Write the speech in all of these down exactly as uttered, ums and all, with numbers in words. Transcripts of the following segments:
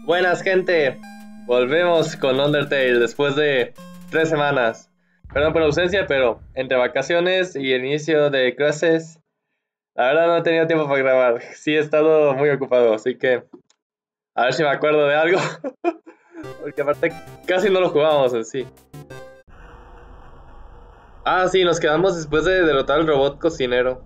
Buenas, gente, volvemos con Undertale después de tres semanas. Perdón por la ausencia, pero entre vacaciones y el inicio de clases, la verdad no he tenido tiempo para grabar. Sí he estado muy ocupado, así que a ver si me acuerdo de algo. Porque aparte casi no lo jugamos en sí. Ah, sí, nos quedamos después de derrotar al robot cocinero.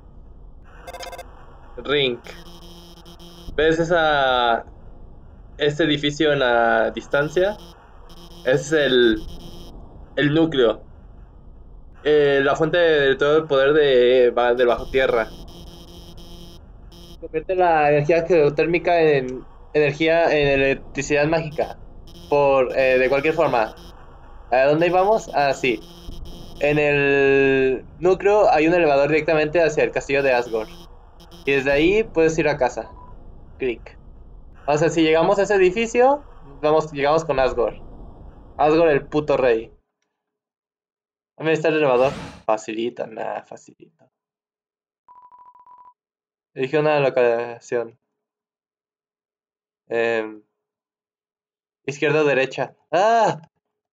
Ring. ¿Ves esa este edificio en la distancia? Ese es el, el núcleo. Eh, la fuente de todo el poder de, va- del bajo tierra. Convierte la energía geotérmica en energía, en electricidad mágica. Por, eh, de cualquier forma. ¿A dónde íbamos? Ah, sí. En el núcleo hay un elevador directamente hacia el castillo de Asgore. Y desde ahí puedes ir a casa. Clic. O sea, si llegamos a ese edificio, vamos, llegamos con Asgore. Asgore, el puto rey. ¿Dónde está el elevador? Facilita, nada, facilita. Elige una locación. Eh, izquierda o derecha. ¡Ah!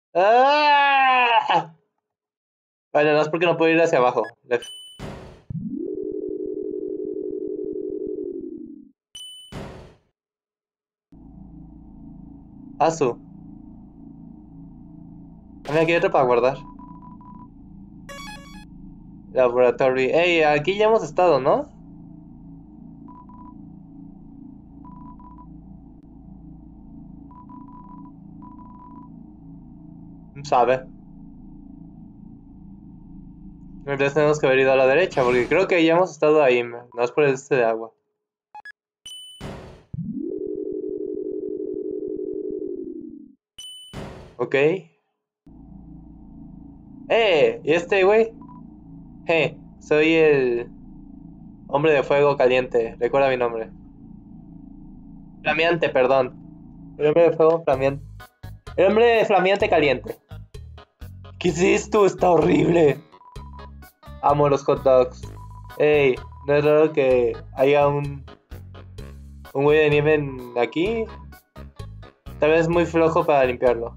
¡Ah! Vale, no es porque no puedo ir hacia abajo. Left. Asu. Dame aquí otro para guardar. Laboratory. Ey, aquí ya hemos estado, ¿no? Sabe. Entonces tenemos que haber ido a la derecha, porque creo que ya hemos estado ahí. No es por este de agua. Ok. ¡Eh! ¿Y este güey? Je, soy el hombre de fuego caliente. Recuerda mi nombre. Flameante, perdón. El hombre de fuego flameante. El hombre flameante caliente. ¿Qué es esto? Está horrible. Amo los hot dogs. Ey, ¿no es raro que haya un un güey de nieve en aquí? Tal vez muy flojo para limpiarlo.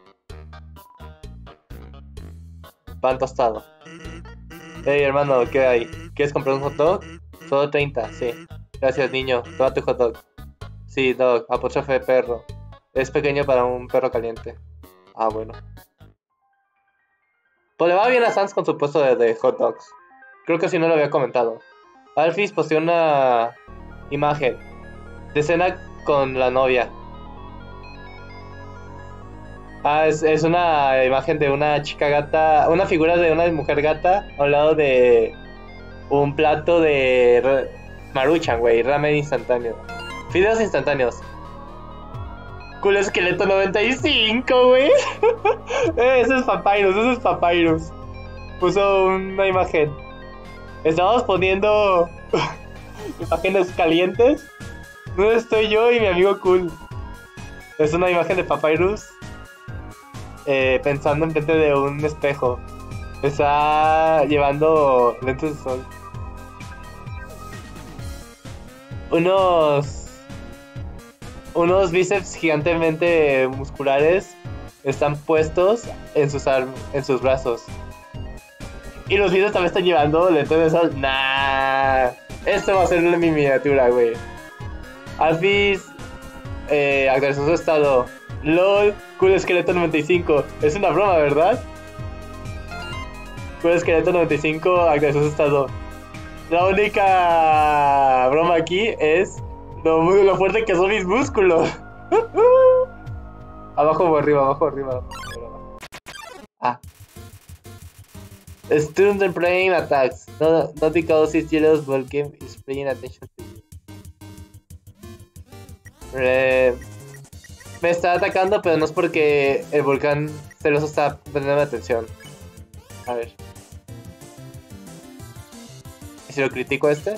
Pan tostado. Ey, hermano, ¿qué hay? ¿Quieres comprar un hot dog? Solo treinta, sí. Gracias, niño. Toma tu hot dog. Sí, dog, apóstrofe perro. Es pequeño para un perro caliente. Ah, bueno. Pues le va bien a Sans con su puesto de, de hot dogs. Creo que si no lo había comentado. Alphys posteó una imagen de escena con la novia. Ah, es, es una imagen de una chica gata, una figura de una mujer gata al lado de un plato de ra- Maruchan, güey, ramen instantáneo. Fideos instantáneos. Cool esqueleto noventa y cinco, güey. Eh, eso es Papyrus, eso es Papyrus. Puso una imagen. Estamos poniendo imágenes calientes. ¿Dónde estoy yo y mi amigo Cool? Es una imagen de Papyrus eh, pensando enfrente de un espejo. Está llevando lentes de sol. Unos unos bíceps gigantemente musculares están puestos en sus arm en sus brazos. Y los bíceps también están llevando lentes de sol. Nah. Esto va a ser mi miniatura, güey. Alphys eh, agradezco su estado. LOL, Cool Esqueleto noventa y cinco. Es una broma, ¿verdad? Cool Esqueleto noventa y cinco agradezco su estado. La única broma aquí es lo, lo fuerte que son mis músculos. Abajo o arriba, abajo o arriba. Ah. Students are playing attacks. No, not because it's jealous, but game is paying attention to you. Eh, me está atacando, pero no es porque el volcán celoso está poniendo atención. A ver. ¿Y si lo critico a este?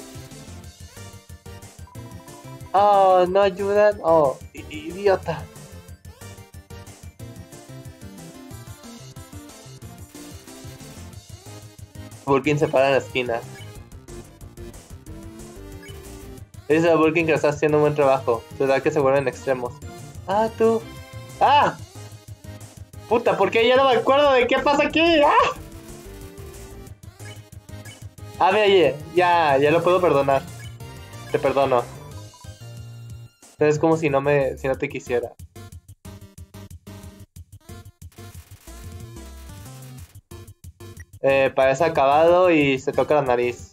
Oh, no ayudan. Oh, idiota. Vulkin se para en la esquina. Dice a Vulkin que está haciendo un buen trabajo. Su edad que se vuelven extremos. Ah, tú. ¡Ah! Puta, ¿por qué ya no me acuerdo de qué pasa aquí? ¡Ah! Ah, mira, ya, ya, ya lo puedo perdonar. Te perdono. Es como si no me, si no te quisiera. Eh, parece acabado y se toca la nariz.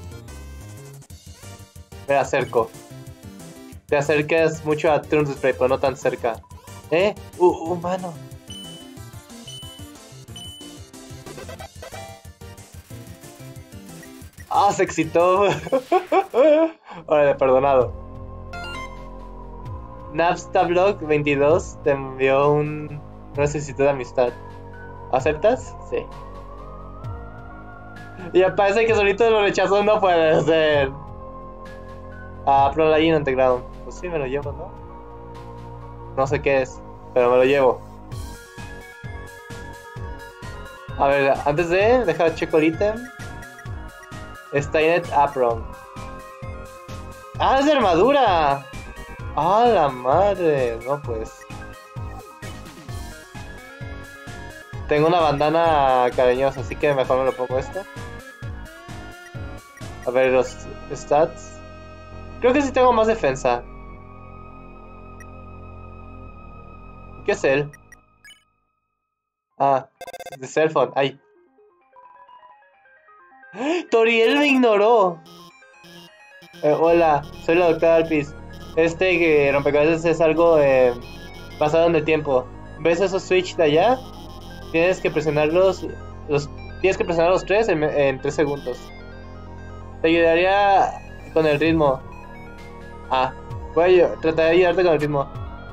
Me acerco. Te acercas mucho a Turn Spray, pero no tan cerca. ¿Eh? Uh, humano. Ah, se excitó. Órale, perdonado. Napstablock veintidós te envió un... una solicitud de amistad. ¿Aceptas? Sí. Y parece que solito lo rechazó, no puede ser. Ah, Pro Legend Underground. Pues sí, me lo llevo, ¿no? No sé qué es, pero me lo llevo. A ver, antes de dejar checo el ítem. Stainet Apron. ¡Ah, es de armadura! ¡Ah, la madre! No, pues. Tengo una bandana cariñosa, así que mejor me lo pongo esto. A ver, los stats. Creo que sí tengo más defensa. ¿Qué es él? Ah, de cell phone. ¡Ay! ¡Toriel me ignoró! Eh, hola, soy la doctora Alpis. Este que rompecabezas es algo eh, basado en el tiempo. ¿Ves esos switch de allá? Tienes que presionarlos. Los, tienes que presionar los tres en, en tres segundos. Te ayudaría con el ritmo. Ah, voy a tratar de ayudarte con el ritmo.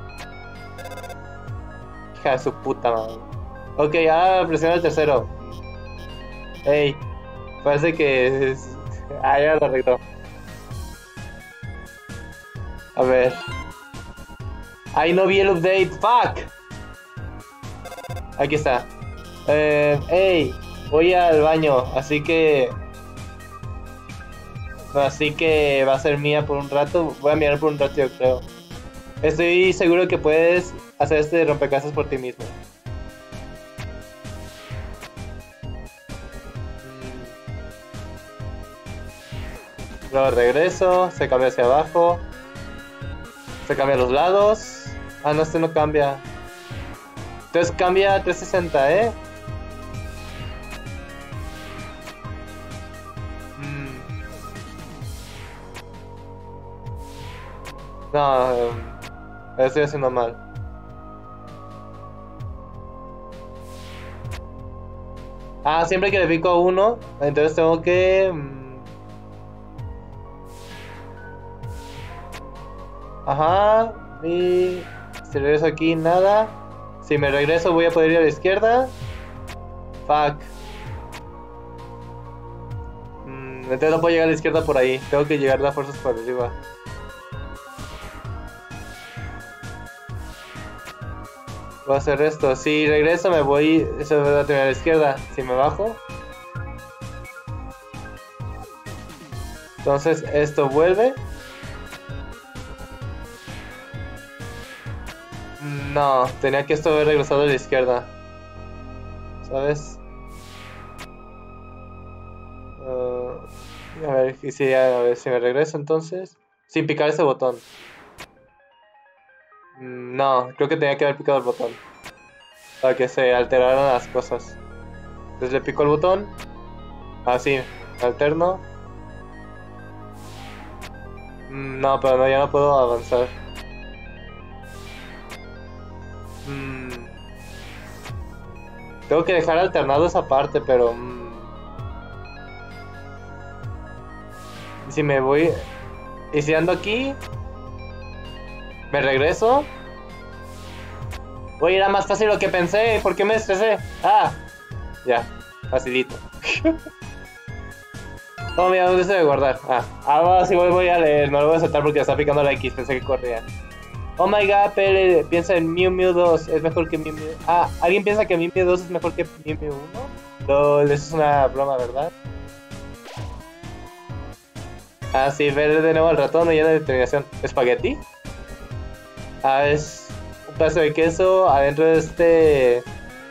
Hija de su puta madre. Ok, ahora presiona el tercero. Ey, parece que... Es... Ah, ya lo arregló. A ver. Ay, no vi el update. Fuck. Aquí está. Eh, ey, voy al baño, así que... Así que va a ser mía por un rato. Voy a mirar por un rato, yo creo. Estoy seguro que puedes hacer este rompecabezas por ti mismo. Luego regreso, se cambia hacia abajo. Se cambia a los lados. Ah, no, este no cambia. Entonces cambia a trescientos sesenta, ¿eh? Mm. No, eh, lo estoy haciendo mal. Ah, siempre que le pico a uno, entonces tengo que... Mm, ajá, y si regreso aquí, nada. Si me regreso voy a poder ir a la izquierda. Fuck. Mm, entonces no puedo llegar a la izquierda por ahí. Tengo que llegar a las fuerzas por arriba. Voy a hacer esto. Si regreso me voy... Eso va a terminar a la izquierda. Si me bajo... Entonces esto vuelve. No, tenía que esto haber regresado a la izquierda. ¿Sabes? Uh, a ver, y si, a ver si me regreso entonces. Sin picar ese botón. No, creo que tenía que haber picado el botón para que se alteraran las cosas. Entonces le pico el botón. Así, alterno. No, pero no, ya no puedo avanzar. Mm. Tengo que dejar alternado esa parte, pero... Mm. ¿Y si me voy... ¿Y si ando aquí? ¿Me regreso? Oye, era más fácil lo que pensé. ¿Por qué me estresé? Ah, ya, facilito. Oh, mira, ¿dónde se debe guardar? Ah, ahora sí voy, voy a leer. No lo voy a saltar porque está picando la X. Pensé que corría. Oh my god, Pele piensa en Mew Mew dos. Es mejor que Mew Mew. Ah, ¿alguien piensa que Mew Mew dos es mejor que Mew Mew uno? Lol, eso es una broma, ¿verdad? Ah, sí, ver de nuevo al ratón y llena de determinación. ¿Espagueti? Ah, es... un pedazo de queso adentro de este...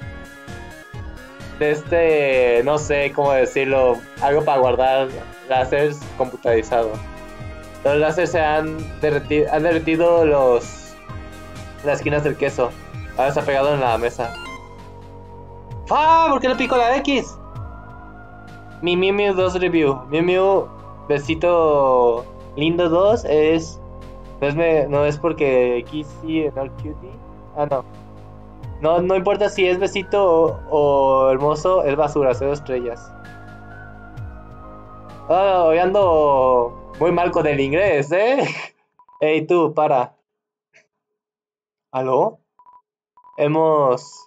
De este... No sé cómo decirlo. Algo para guardar láseres computarizado. Los láseres se han derretido, han derretido los... las esquinas del queso. Ahora está pegado en la mesa. ¡Ah! ¿Por qué le pico la X? Mi Mew Mew dos review. Mew Mew besito lindo dos es... No es, me, no es porque Kissy no cutie. Ah, no. No, no importa si es besito o, o hermoso, es basura, cero estrellas. Ah, hoy ando muy mal con el inglés, ¿eh? Ey, tú, para. ¿Aló? Hemos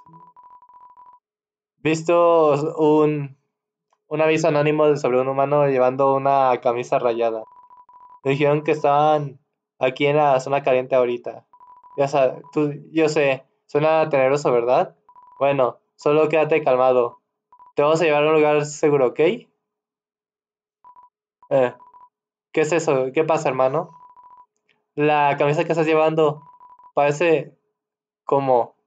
visto un, un aviso anónimo sobre un humano llevando una camisa rayada. Me dijeron que estaban aquí en la zona caliente ahorita. Ya sabes, tú, yo sé, suena teneroso, ¿verdad? Bueno, solo quédate calmado. Te vamos a llevar a un lugar seguro, ¿ok? Eh, ¿qué es eso? ¿Qué pasa, hermano? La camisa que estás llevando parece como...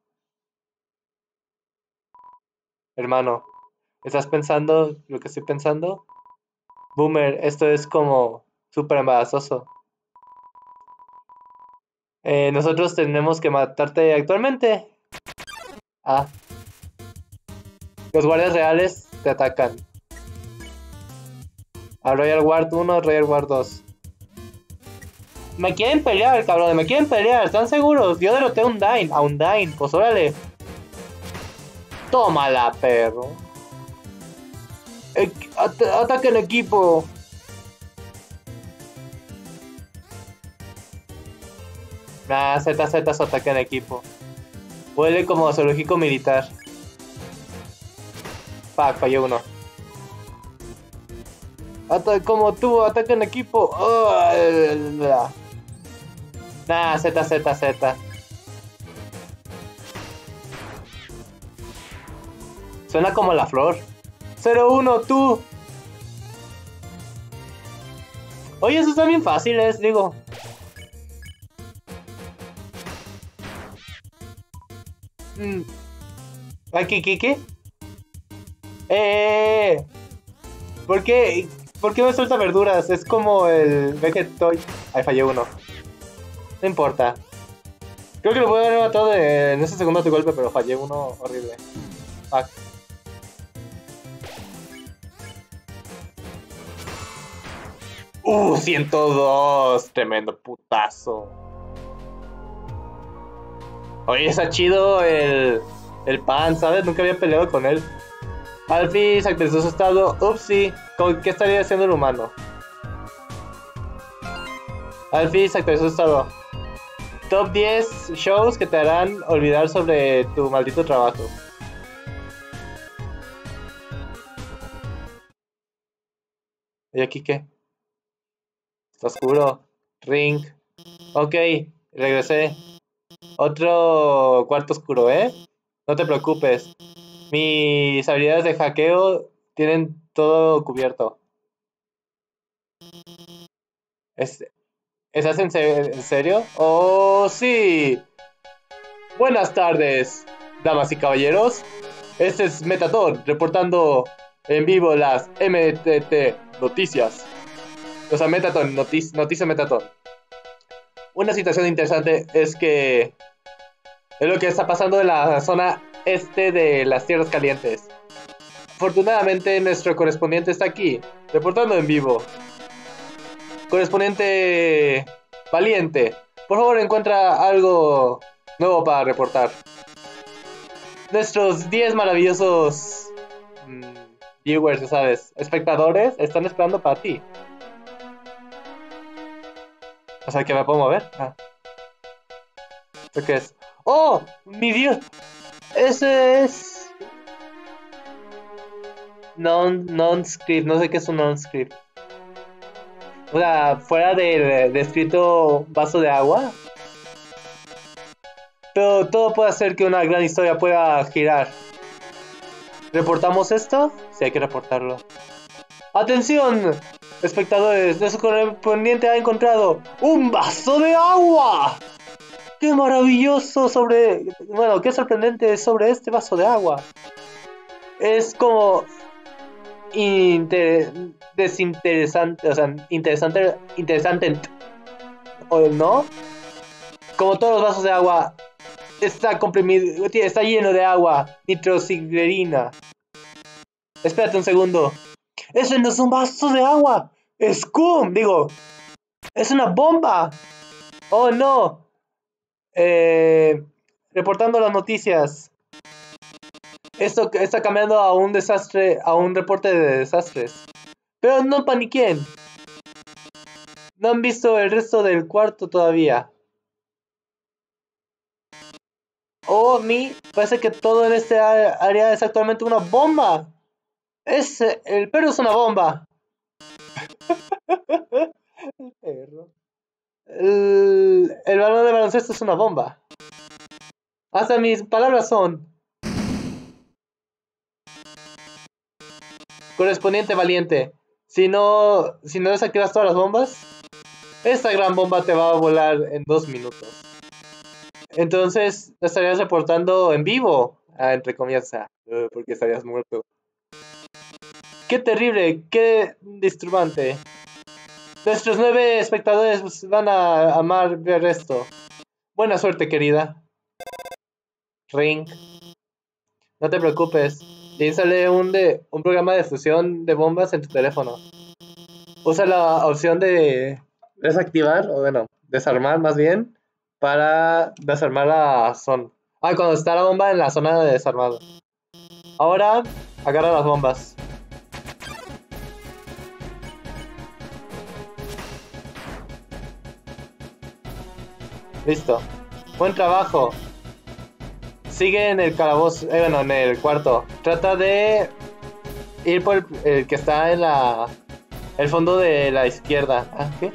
Hermano, ¿estás pensando lo que estoy pensando? Boomer, esto es como súper embarazoso. Eh, nosotros tenemos que matarte actualmente. Ah, los guardias reales te atacan. A Royal Guard uno, Royal Guard dos. Me quieren pelear, cabrón, me quieren pelear, ¿están seguros? Yo derroté a Undyne, a Undyne, pues órale. Tómala, perro. E at ataque en equipo. Nah, Z Z su ataque en equipo. Huele como zoológico militar. Fuck, fallé uno. Ata como tú, ataque en equipo. Oh, nah, Z Z Z. Suena como la flor. cero uno, tú. Oye, esos están bien fáciles, digo. Mm. ¿Aquí, Kike? ¡Eh! ¿Por qué? ¿Por qué me suelta verduras? Es como el Vegetoy. Ahí fallé uno. No importa. Creo que lo puedo haber matado de, en ese segundo de golpe, pero fallé uno horrible. Fuck. Uh, ciento dos. Tremendo putazo. Oye, está chido el, el pan, ¿sabes? Nunca había peleado con él. Alfie se actualizó su estado. Upsi. ¿Qué estaría haciendo el humano? Alfie se actualizó su estado. Top diez shows que te harán olvidar sobre tu maldito trabajo. ¿Y aquí qué? Está oscuro. Ring. Ok, regresé. Otro cuarto oscuro, ¿eh? No te preocupes. Mis habilidades de hackeo tienen todo cubierto. ¿Es, ¿Estás en, se en serio? ¡Oh, sí! Buenas tardes, damas y caballeros. Este es Metaton, reportando en vivo las M T T Noticias. O sea, Metaton, noticia, noticia Metaton. Una situación interesante es que es lo que está pasando en la zona este de las Tierras Calientes. Afortunadamente nuestro correspondiente está aquí, reportando en vivo. Correspondiente valiente, por favor encuentra algo nuevo para reportar. Nuestros diez maravillosos mmm, viewers, ya sabes, espectadores, están esperando para ti. O sea, que me puedo mover. Ah. ¿Esto qué es? ¡Oh! ¡Mi Dios! Ese es... Non, non-script, no sé qué es un non-script. O sea, fuera del descrito vaso de agua. Pero todo puede hacer que una gran historia pueda girar. ¿Reportamos esto? Sí, hay que reportarlo. ¡Atención! Espectadores, nuestro correspondiente ha encontrado un vaso de agua. ¡Qué maravilloso sobre... Bueno, qué sorprendente es sobre este vaso de agua! Es como... Inter... desinteresante, o sea, interesante, interesante, ¿o no? Como todos los vasos de agua, está comprimido, está lleno de agua, nitroglicerina. Espérate un segundo. ¡Ese no es un vaso de agua! ¡Es cum! Digo, ¡es una bomba! ¡Oh, no! Eh, reportando las noticias. Esto está cambiando a un desastre, a un reporte de desastres. Pero no paniquen. No han visto el resto del cuarto todavía. Oh, mi, parece que todo en este área es actualmente una bomba. Es, el perro es una bomba. El perro. El, el balón de baloncesto es una bomba. Hasta mis palabras son. Correspondiente valiente. Si no, si no desactivas todas las bombas, esta gran bomba te va a volar en dos minutos. Entonces, te estarías reportando en vivo, ah, entre comillas, uh, porque estarías muerto. ¡Qué terrible! ¡Qué disturbante! Nuestros nueve espectadores van a amar ver esto. Buena suerte, querida. Ring. No te preocupes. Instalé un, de, un programa de fusión de bombas en tu teléfono. Usa la opción de desactivar, o bueno, desarmar más bien, para desarmar la zona. Ah, cuando está la bomba en la zona de desarmado. Ahora, agarra las bombas. Listo. Buen trabajo. Sigue en el calabozo, eh, bueno, en el cuarto. Trata de ir por el, el que está en la... el fondo de la izquierda. ¿Ah, qué?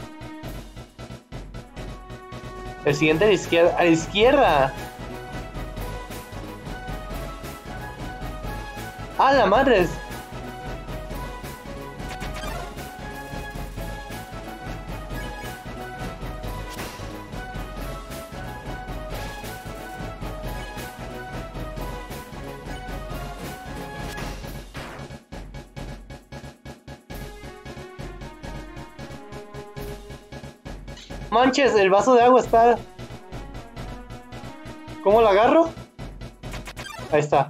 El siguiente a la izquierda. ¡A la izquierda! ¡Ah, la madre! Manches, el vaso de agua está... ¿Cómo lo agarro? Ahí está.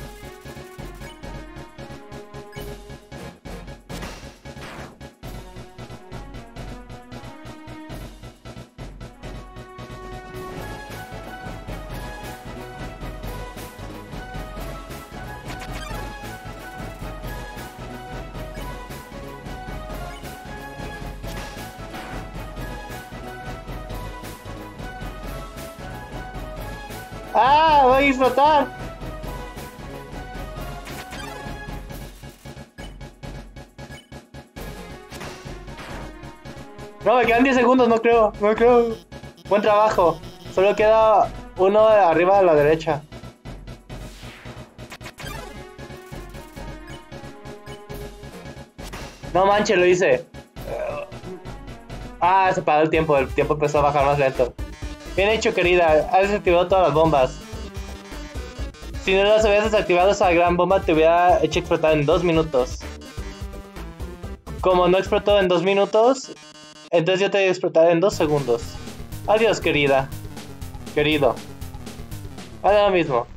¡Ah! ¡Voy a explotar! No, me quedan diez segundos, no creo, no creo. Buen trabajo. Solo queda uno arriba a la derecha. No manches, lo hice. Ah, se paró el tiempo, el tiempo empezó a bajar más lento. Bien hecho, querida, has desactivado todas las bombas. Si no las hubieras desactivado, esa gran bomba te hubiera hecho explotar en dos minutos. Como no explotó en dos minutos, entonces yo te voy a explotar en dos segundos. Adiós, querida. Querido. Ahora mismo.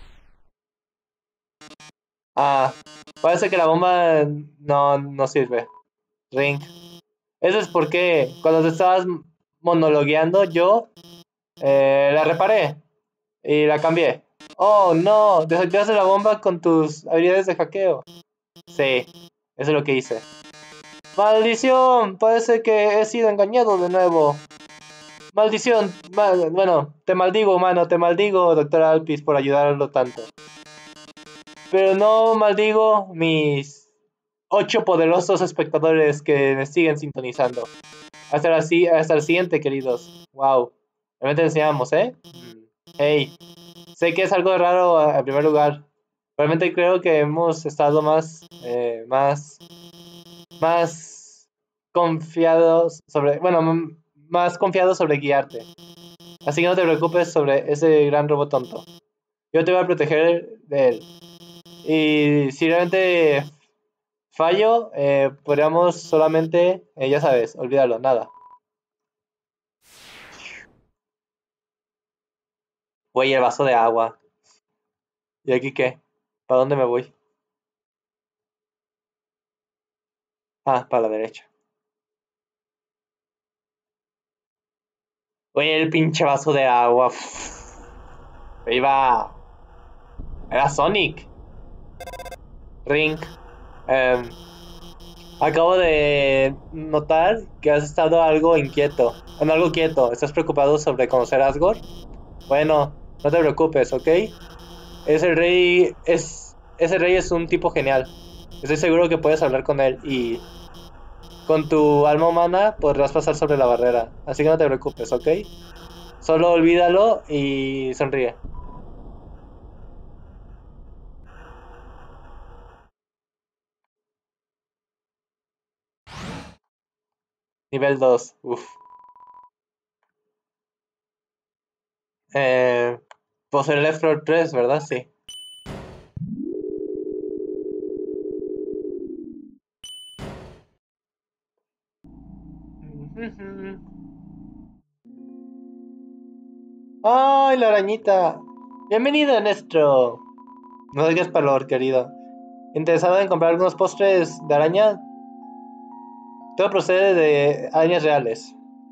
Ah, parece que la bomba no, no sirve. Ring. Eso es porque cuando te estabas monologueando, yo eh, la reparé y la cambié. Oh, no, desactivaste la bomba con tus habilidades de hackeo. Sí, eso es lo que hice. ¡Maldición! Parece que he sido engañado de nuevo. ¡Maldición! Mal, bueno, te maldigo, humano, te maldigo, doctor Alpis, por ayudarlo tanto. Pero no maldigo mis ocho poderosos espectadores que me siguen sintonizando. Hasta, la, hasta el siguiente, queridos. Wow. Realmente enseñamos, ¿eh? Hey. Sé que es algo raro en primer lugar. Realmente creo que hemos estado más, eh, más, más confiados sobre, bueno, más confiados sobre guiarte. Así que no te preocupes sobre ese gran robot tonto. Yo te voy a proteger de él. Y si realmente fallo, eh, podríamos solamente, eh, ya sabes, olvídalo, nada. Güey, el vaso de agua. ¿Y aquí qué? ¿Para dónde me voy? Ah, para la derecha. Oye, el pinche vaso de agua. Iba. Era Sonic. Ring. Em, acabo de notar que has estado algo inquieto. En algo quieto. ¿Estás preocupado sobre conocer a Asgore? Bueno, no te preocupes, ¿ok? Ese rey es. Ese rey es un tipo genial. Estoy seguro que puedes hablar con él y con tu alma humana podrás pasar sobre la barrera. Así que no te preocupes, ¿ok? Solo olvídalo y sonríe. Nivel dos. Uf. Eh, pues el Left four tres, ¿verdad? Sí. ¡Ay, la arañita! Bienvenido, Nestro. No digas palor, querido. ¿Interesado en comprar algunos postres de araña? Todo procede de arañas reales.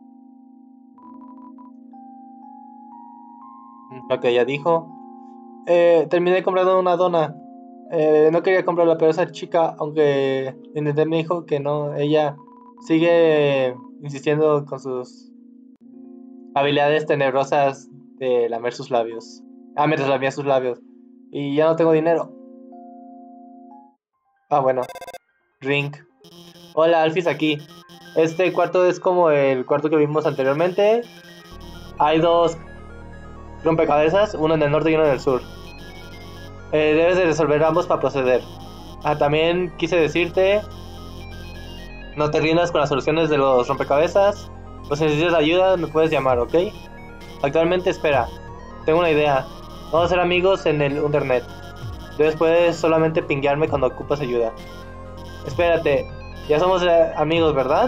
Lo que ella dijo. Eh, terminé comprando una dona. Eh, no quería comprarla, pero esa chica, aunque intenté, me dijo que no. Ella sigue insistiendo con sus habilidades tenebrosas de lamer sus labios. Ah, mientras lamía sus labios. Y ya no tengo dinero. Ah, bueno. Ring. Hola, Alfis aquí. Este cuarto es como el cuarto que vimos anteriormente. Hay dos rompecabezas, uno en el norte y uno en el sur. Eh, debes de resolver ambos para proceder. Ah, también quise decirte, no te rindas con las soluciones de los rompecabezas. Pues si necesitas ayuda, me puedes llamar, ¿ok? Actualmente, espera. Tengo una idea. Vamos a ser amigos en el Internet. Entonces puedes solamente pinguearme cuando ocupas ayuda. Espérate, ya somos eh, amigos, ¿verdad?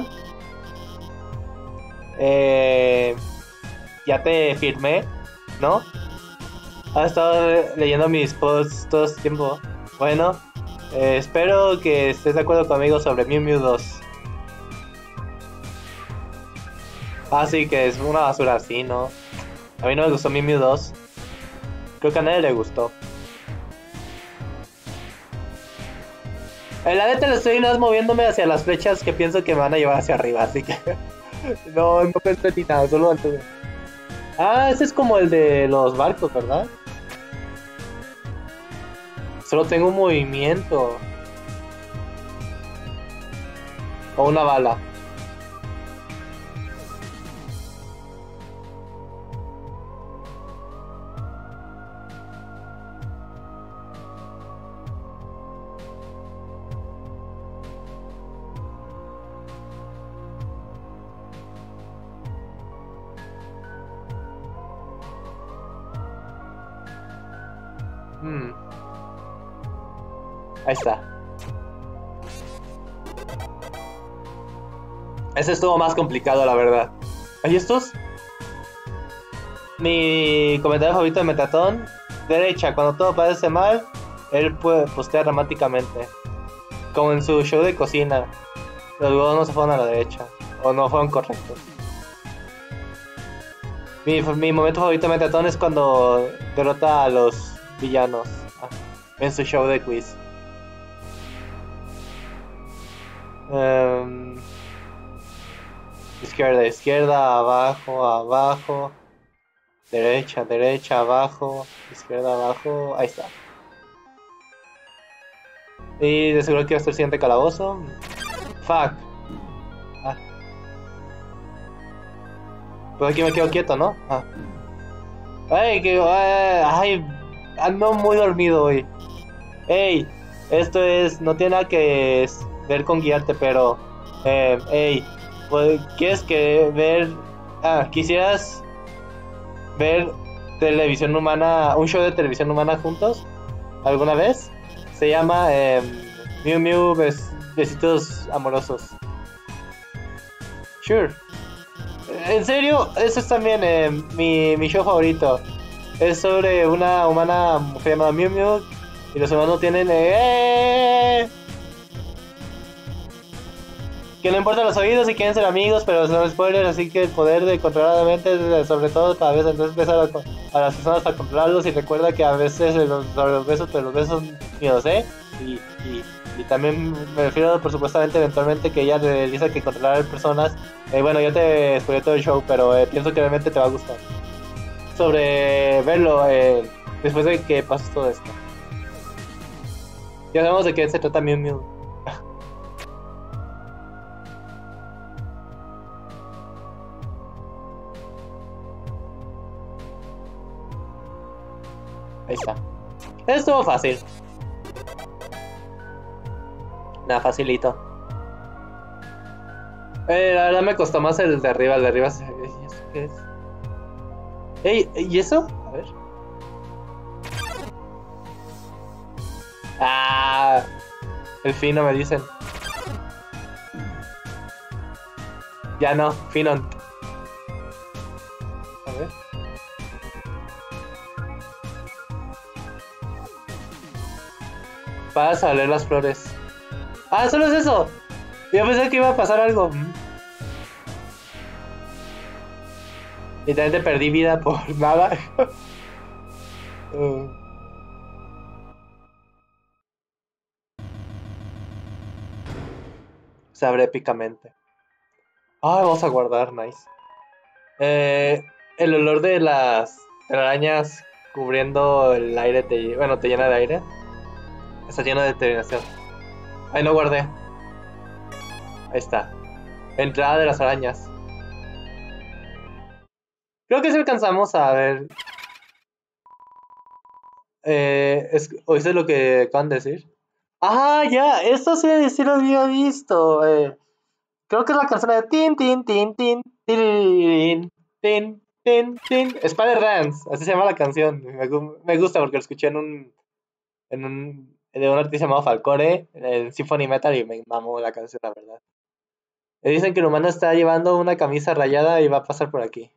Eh, ya te firmé, ¿no? Has estado leyendo mis posts todo este tiempo. Bueno, eh, espero que estés de acuerdo conmigo sobre Mew Mew dos. Ah, sí, que es una basura así, ¿no? A mí no me gustó Mew Mew dos. Creo que a nadie le gustó. En la neta le estoy más moviéndome hacia las flechas que pienso que me van a llevar hacia arriba, así que... no, no pensé ni nada, solo antes. Ah, ese es como el de los barcos, ¿verdad? Solo tengo un movimiento. O una bala. Hmm. Ahí está. Ese estuvo más complicado, la verdad. ¿Hay estos? Mi comentario favorito de Metatron. Derecha, cuando todo parece mal, él puede postear dramáticamente. Como en su show de cocina. Los huevos no se fueron a la derecha. O no fueron correctos. Mi, mi momento favorito de Metatron es cuando derrota a los villanos en su show de quiz. Um, izquierda, izquierda, abajo, abajo, derecha, derecha, abajo, izquierda, abajo, ahí está. Y de seguro que va a ser el siguiente calabozo. Fuck. Ah. Pues aquí me quedo quieto, ¿no? Ah. Ay, que... Ay, ando muy dormido hoy. Ey, esto es... No tiene nada que ver con guiarte, pero... Eh, ey, pues, ¿quieres que ver... Ah, quisieras... ver televisión humana, un show de televisión humana juntos alguna vez. Se llama eh, Mew Mew bes Besitos Amorosos. Sure. En serio, eso es también eh, mi, mi show favorito. Es sobre una humana mujer llamada Mew Mew y los humanos tienen eh, que no importan los oídos y quieren ser amigos, pero son spoilers, así que el poder de controlar la mente, sobre todo cada vez, entonces empieza a, a las personas para controlarlos y recuerda que a veces los, sobre los besos, pero los besos ni los sé. Y, y, y también me refiero, por supuestamente, eventualmente que ella realiza que controlar personas. Eh, bueno, yo te spoilé todo el show, pero eh, pienso que realmente te va a gustar. Sobre verlo eh, después de que pases todo esto. Ya sabemos de qué se trata Mew Mew. Ahí está. Estuvo fácil. Nada, facilito. Eh, la verdad me costó más el de arriba. El de arriba. ¿Y eso qué es? Ey, ¿y eso? A ver. Ah, el fino me dicen. Ya no, Finon. A ver. Vas a leer las flores. Ah, solo es eso. Yo pensé que iba a pasar algo. Literalmente perdí vida por nada. uh. Se abre épicamente. Ah, vamos a guardar, nice. Eh, el olor de las arañas cubriendo el aire te, bueno, te llena de aire. Está lleno de determinación. Ahí no guardé. Ahí está. Entrada de las arañas. Creo que si alcanzamos a ver. Eh, es, ¿Oíste lo que acaban de decir? Ah, ya, esto sí, sí lo había visto. Eh, creo que es la canción de Tin Tin Tin Tin Tin Tin Tin Tin Spider Dance, así se llama la canción. Me, me gusta porque lo escuché en un en un de un artista llamado Falcore, en Symphony Metal, y me mamó la canción, la verdad. Le dicen que el humano está llevando una camisa rayada y va a pasar por aquí.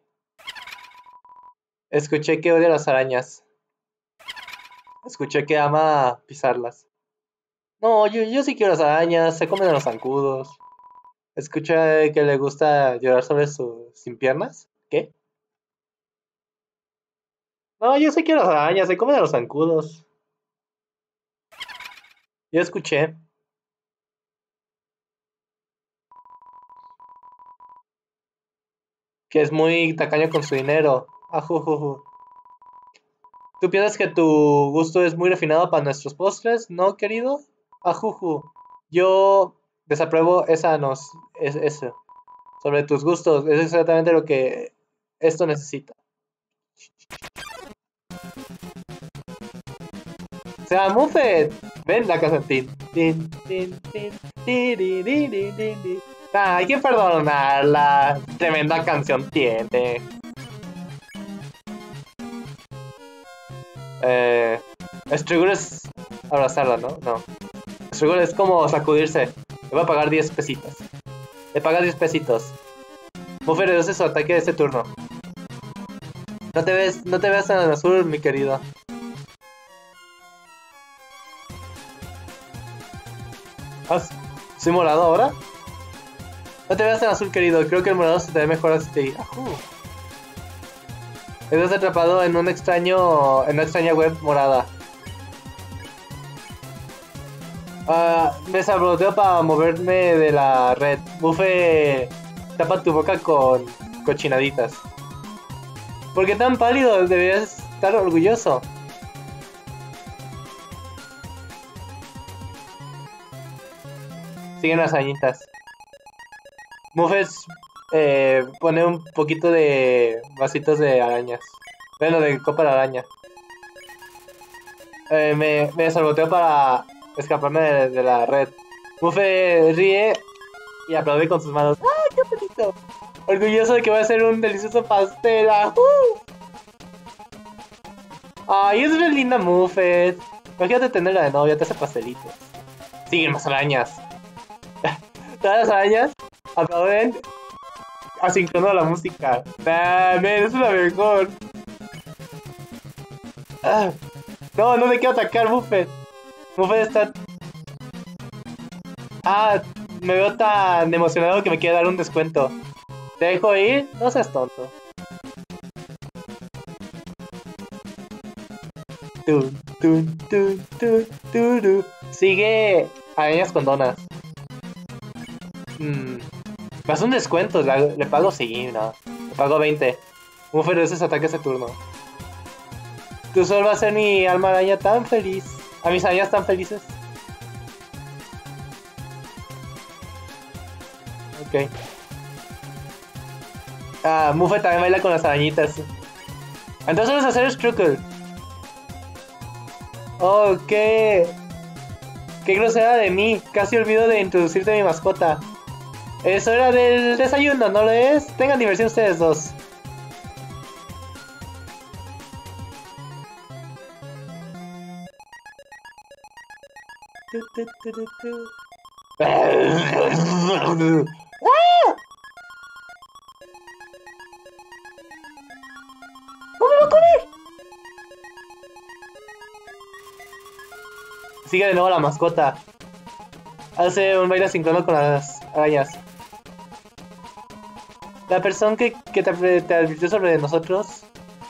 Escuché que odia las arañas. Escuché que ama pisarlas. No, yo, yo sí quiero las arañas, se comen a los zancudos. Escuché que le gusta llorar sobre sus sin piernas. ¿Qué? No, yo sí quiero las arañas, se comen a los zancudos. Yo escuché. Que es muy tacaño con su dinero. Ajujuju. ¿Tú piensas que tu gusto es muy refinado para nuestros postres? ¿No, querido? Ajuju. Yo desapruebo esa nos, es, eso. Sobre tus gustos. Es exactamente lo que esto necesita. O sea, Muffet. Ven la casa. Tin, tin, tin, tin, tin, tin, tin, tin. Ah, hay que perdonarla. Tremenda canción tiene. Eh, Strigger es abrazarla, ¿no? No. Strigger es como sacudirse. Le voy a pagar diez pesitos. Le pagas diez pesitos. Muffet reduce su ataque de este turno. No te ves, no te veas tan azul, mi querido. ¿Ah, ¿soy morado ahora? No te veas tan azul, querido. Creo que el morado se te ve mejor así. Ajú. Estás atrapado en un extraño, en una extraña web morada. Uh, me sabroteo para moverme de la red. Buffet, tapa tu boca con cochinaditas. ¿Por qué tan pálido? Deberías estar orgulloso. Siguen las arañitas. Buffet eh, pone un poquito de vasitos de arañas. Bueno, de copa de araña. Eh, me, me sabroteo para escaparme de, de la red. Buffet ríe y aplaude con sus manos. ¡Ay, qué bonito! Orgulloso de que va a ser un delicioso pastel. ¡Uh! Ay, es re linda Muffet. Imagínate tenerla de novia, te hace pastelitos. Siguen más arañas. Todas las arañas aplauden asincronando la música. Nah, man, es la mejor. Ah, no, no me quiero atacar, Muffet. Muffet está... Ah, me veo tan emocionado que me quiere dar un descuento. ¿Te dejo ir? No seas tonto. Tu, tu, tu, tu, tu, tu. Sigue arañas con donas. Mm. Me hace un descuento, le, le pago sí, no. Le pago veinte. Muffet reduces ataques de turno. Tu sol va a ser mi alma araña tan feliz. A mis arañas tan felices. Ok. Ah, Muffet también baila con las arañitas. Entonces vamos a hacer Struckle. Oh, qué... Qué grosera de mí. Casi olvido de introducirte a mi mascota. Es hora del desayuno, ¿no lo es? Tengan diversión ustedes dos. Tu, tu, tu, tu, tu. ¡Ah! Sigue de nuevo la mascota. Hace un baile sincrono con las arañas. La persona que, que te, te advirtió sobre nosotros.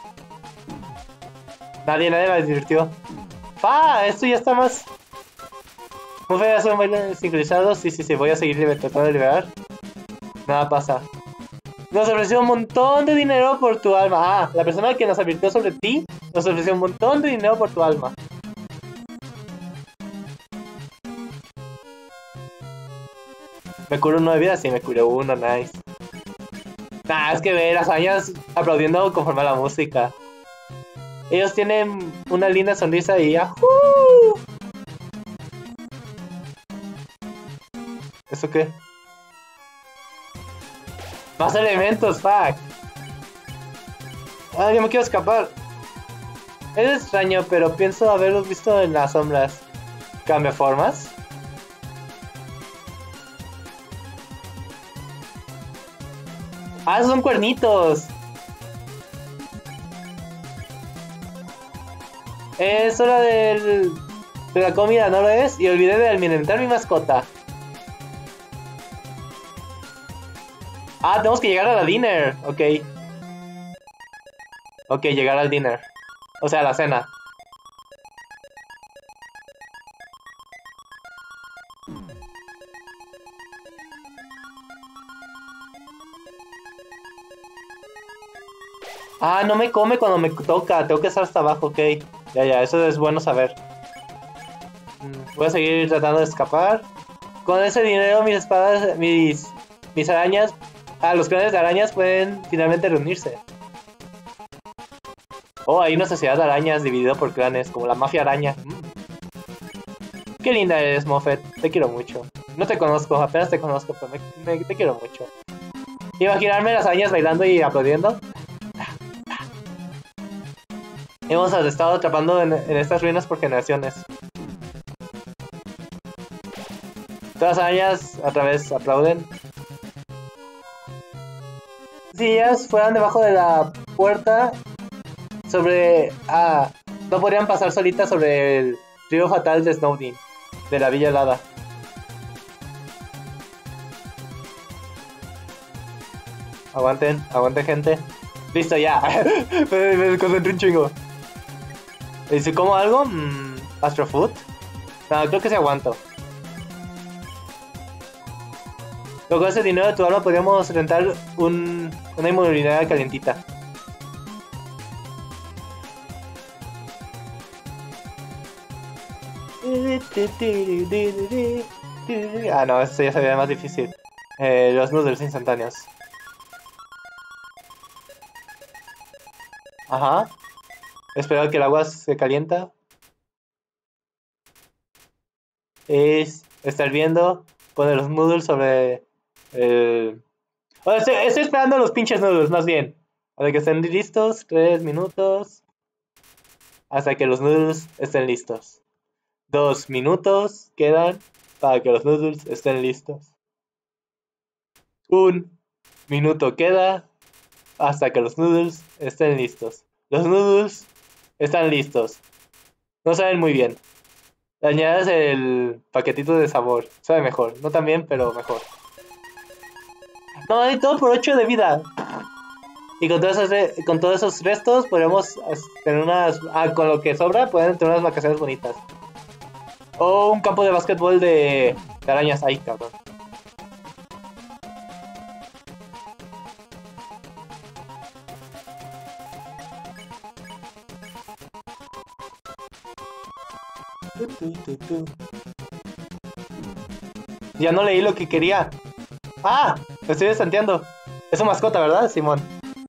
Nadie, nadie me advirtió. ¡Ah! Esto ya está más. Muffet hace un baile sincronizado. Sí, sí, sí, voy a seguir tratando de liberar. Nada pasa. Nos ofreció un montón de dinero por tu alma. Ah, la persona que nos advirtió sobre ti nos ofreció un montón de dinero por tu alma. Me curo nueve vidas, sí, me curé uno, nice. Nah, es que ve las arañas aplaudiendo conforme a la música. Ellos tienen una linda sonrisa y ¡ahú! ¿Eso qué? Más elementos, fuck. Ah, yo me quiero escapar. Es extraño, pero pienso haberlos visto en las sombras. ¿Cambia formas? ¡Ah, esos son cuernitos! Es hora del... de la comida, ¿no lo es? Y olvidé de alimentar mi mascota. Ah, tenemos que llegar a la dinner. Ok. Ok, llegar al dinner. O sea, a la cena. Ah, no me come cuando me toca. Tengo que estar hasta abajo, ok. Ya, ya, eso es bueno saber. Voy a seguir tratando de escapar. Con ese dinero, mis espadas, mis, mis arañas... Ah, los clanes de arañas pueden finalmente reunirse. Oh, hay una sociedad de arañas dividida por clanes, como la mafia araña. Mm. Qué linda eres, Muffet. Te quiero mucho. No te conozco, apenas te conozco, pero me, me, te quiero mucho. Imaginarme las arañas bailando y aplaudiendo. Hemos estado atrapando en, en estas ruinas por generaciones. Todas las arañas a través aplauden. Si ellas fueran debajo de la puerta, sobre... Ah, no podrían pasar solitas sobre el río fatal de Snowdin, de la Villa Helada. Aguanten, aguanten, gente. Listo, ya. me, me concentré un chingo. ¿Y si como algo? Mm, ¿Astrofood? No, creo que sí aguanto. Luego con ese dinero de tu alma podríamos rentar un, una inmobiliaria calientita. Ah, no, esto ya se veía más difícil. Eh, los noodles instantáneos. Ajá. Esperar que el agua se calienta. Es estar viendo. Poner los noodles sobre el... Oh, estoy, estoy esperando los pinches noodles, más bien. A ver que estén listos. Tres minutos. hasta que los noodles estén listos. Dos minutos quedan para que los noodles estén listos. Un minuto queda hasta que los noodles estén listos. Los noodles están listos. No saben muy bien. Le añades el paquetito de sabor. Sabe mejor. No tan bien, pero mejor. No, hay todo por ocho de vida. Y con todos esos, con todos esos restos podemos tener unas... Ah, con lo que sobra pueden tener unas vacaciones bonitas. O un campo de básquetbol de, de arañas. Ay, cabrón. Ya no leí lo que quería. ¡Ah! Me estoy destanteando. Es su mascota, ¿verdad, Simón?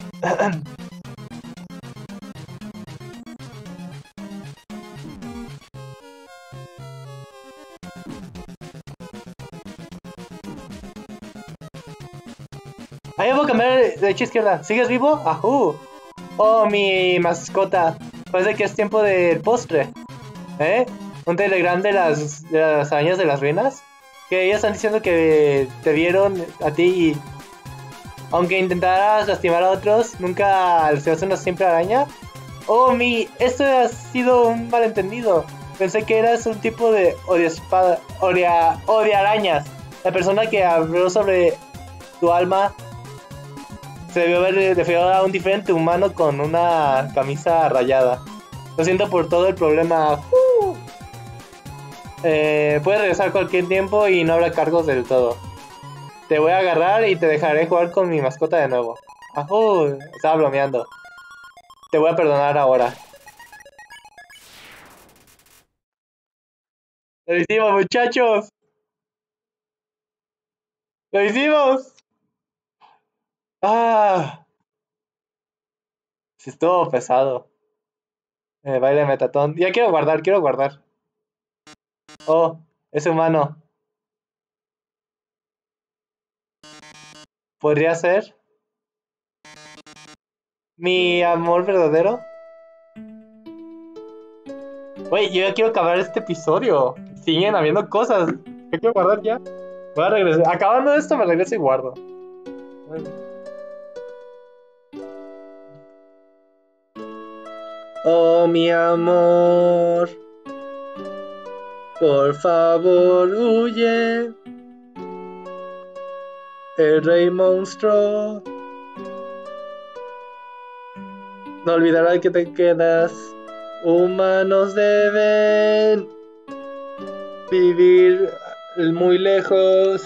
Ahí voy a cambiar de derecha a izquierda. ¿Sigues vivo? ¡Ajú! Oh, mi mascota. Parece que es tiempo del postre. ¿Eh? Un telegram de las, de las arañas de las ruinas. Que ellas están diciendo que te vieron a ti y... Aunque intentaras lastimar a otros, nunca les hace una simple araña. Oh, mi... Esto ha sido un malentendido. Pensé que eras un tipo de odiespada... Odia... Odiarañas. La persona que habló sobre tu alma... Se debió haber referido a un diferente humano con una camisa rayada. Lo siento por todo el problema. Uh. Eh, puedes regresar cualquier tiempo y no habrá cargos del todo. Te voy a agarrar y te dejaré jugar con mi mascota de nuevo. Ajú, estaba bromeando. Te voy a perdonar ahora. ¡Lo hicimos, muchachos! ¡Lo hicimos! ¡Ah! Sí, estuvo pesado. El baile de Metatón. Ya quiero guardar, quiero guardar. Oh, es humano. ¿Podría ser mi amor verdadero? Oye, yo ya quiero acabar este episodio. Siguen habiendo cosas. Yo quiero guardar ya. Voy a regresar. Acabando esto, me regreso y guardo. Oh, mi amor. Por favor, huye. El rey monstruo no olvidará que te quedas. Humanos deben vivir muy lejos,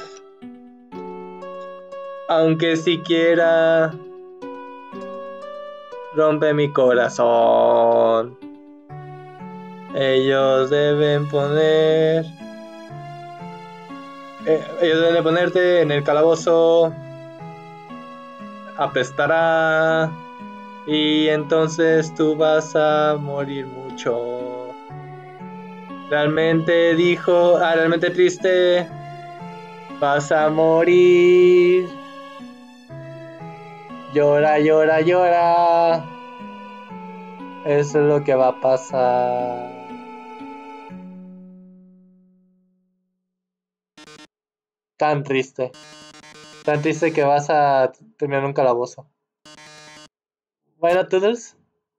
aunque siquiera rompe mi corazón. Ellos deben poner eh, ellos deben de ponerte en el calabozo. Apestará y entonces tú vas a morir mucho. Realmente dijo, ah, realmente triste, vas a morir. Llora, llora, llora. Eso es lo que va a pasar. Tan triste. Tan triste que vas a terminar en un calabozo. Bueno, Toodles.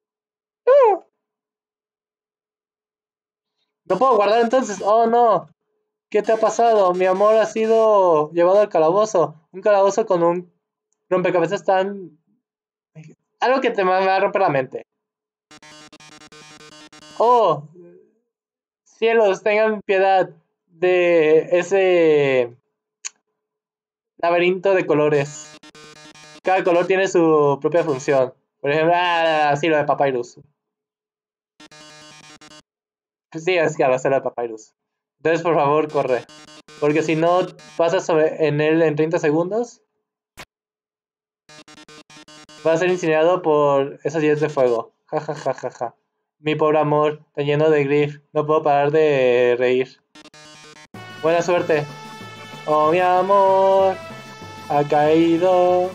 No puedo guardar entonces. Oh, no. ¿Qué te ha pasado? Mi amor ha sido llevado al calabozo. Un calabozo con un rompecabezas tan... Algo que te me va a romper la mente. Oh, cielos, tengan piedad de ese laberinto de colores. Cada color tiene su propia función. Por ejemplo, ah, sí, lo de Papyrus. Sí, es que lo de Papyrus. Entonces, por favor, corre. Porque si no pasas sobre, en él en treinta segundos, va a ser incinerado por esos diez de fuego. Ja, ja, ja, ja, ja. Mi pobre amor, está lleno de grif. No puedo parar de reír. Buena suerte. Oh, mi amor, ha caído.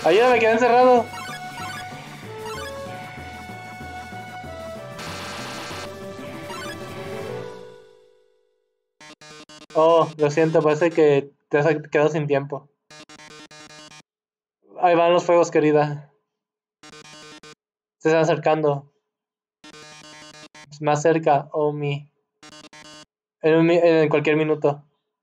Ayuda, me quedé encerrado. Oh, lo siento, parece que te has quedado sin tiempo. Ahí van los fuegos, querida. Se están acercando. Más cerca, oh mi. En, un mi- en cualquier minuto.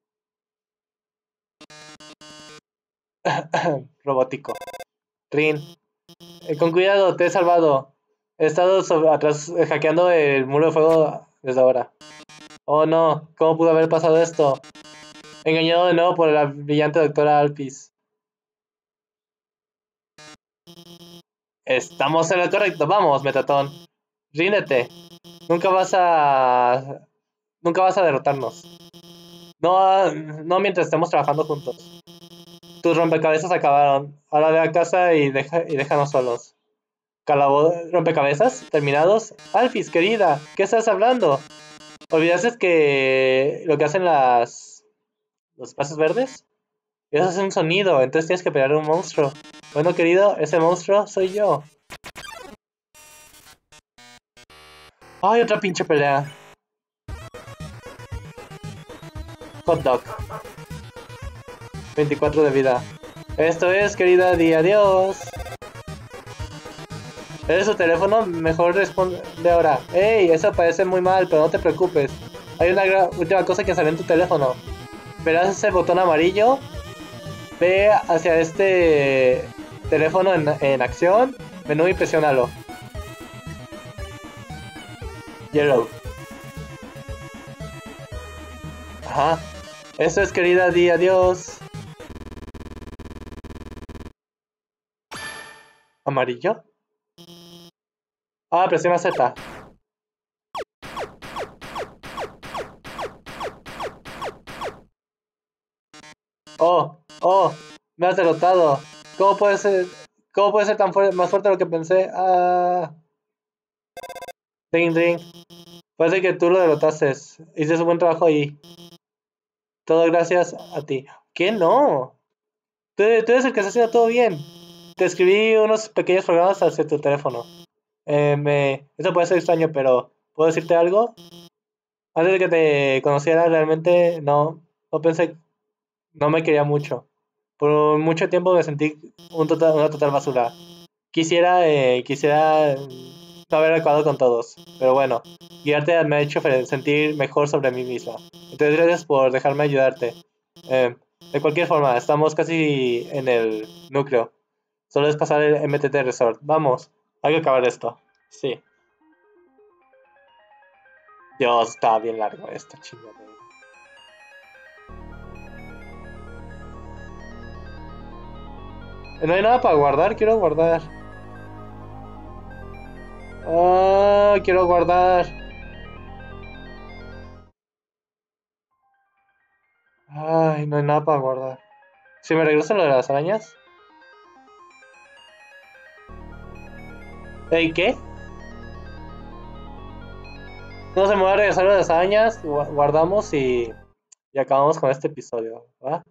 Robótico. Rin. Eh, con cuidado, te he salvado. He estado sobre- atrás eh, hackeando el muro de fuego desde ahora. Oh no, ¿cómo pudo haber pasado esto? Engañado de nuevo por la brillante doctora Alpis. Estamos en lo correcto, vamos, Metatón. Ríndete. Nunca vas a... Nunca vas a derrotarnos. No, no mientras estemos trabajando juntos. Tus rompecabezas acabaron. Ahora ve a casa y, deja, y déjanos solos. Calabo rompecabezas terminados. Alphys, querida, ¿qué estás hablando? ¿Olvidaste que lo que hacen las los espacios verdes? Eso es un sonido, entonces tienes que pelear a un monstruo. Bueno, querido, ese monstruo soy yo. Ay, otra pinche pelea. Hot dog. veinticuatro de vida. Esto es, querida, di adiós. ¿Eres su teléfono? Mejor responde ahora. Ey, eso parece muy mal, pero no te preocupes. Hay una última cosa que sale en tu teléfono. Verás ese botón amarillo. Ve hacia este teléfono en, en acción. Menú y presiónalo. Yellow. Ajá. Eso es, querida, di adiós. ¿Amarillo? Ah, presiona Z. Oh, oh, me has derrotado. ¿Cómo puede ser, cómo puede ser tan fuerte, más fuerte de lo que pensé? Ah. Ding, ding. Parece que tú lo derrotaste. Hiciste un buen trabajo ahí. Todo gracias a ti. ¿Qué no? Tú, tú eres el que está haciendo todo bien. Te escribí unos pequeños programas hacia tu teléfono. Eh, me, eso puede ser extraño, pero ¿puedo decirte algo? Antes de que te conociera realmente, no, no pensé, no me quería mucho. Por mucho tiempo me sentí un total, una total basura. Quisiera, eh, quisiera no haber acabado con todos, pero bueno, guiarte me ha hecho sentir mejor sobre mí misma. Entonces gracias por dejarme ayudarte. Eh, de cualquier forma, estamos casi en el núcleo. Solo es pasar el M T T Resort. Vamos, hay que acabar esto. Sí. Dios, está bien largo esto, chingada. No hay nada para guardar, quiero guardar. Ah, quiero guardar. Ay, no hay nada para guardar. Si me regreso lo de las arañas. ¿Ey, qué? No se me va a regresar lo de las arañas. Guardamos y, y acabamos con este episodio. ¿Va?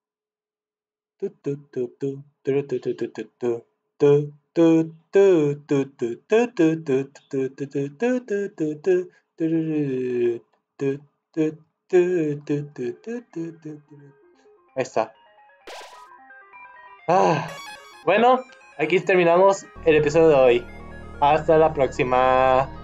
Ahí está. Ah, bueno, aquí terminamos el episodio de hoy. Hasta la próxima.